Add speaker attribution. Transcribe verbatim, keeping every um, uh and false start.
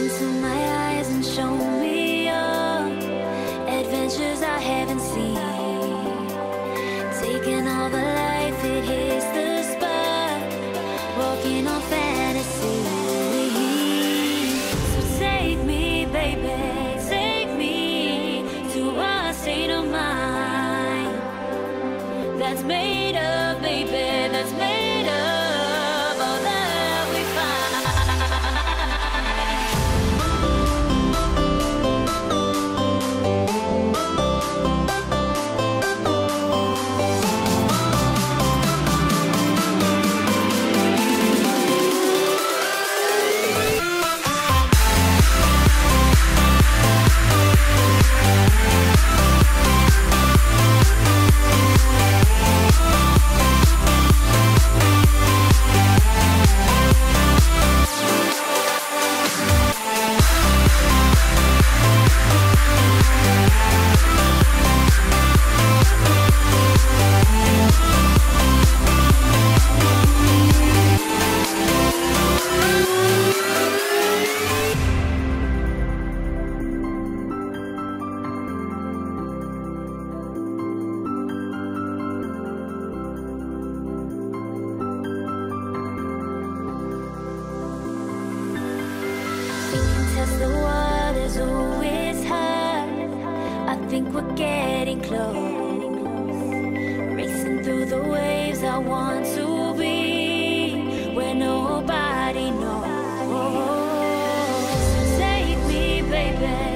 Speaker 1: into my eyes and show me your adventures I haven't seen. Taking all the life, it hits the spot. Walking on fantasy. So take me, baby, take me to a state of mind that's made up, baby, that's made up all that we test the waters, oh, it's hot. I think we're getting close. Racing through the waves, I want to be where nobody knows. So take me, baby.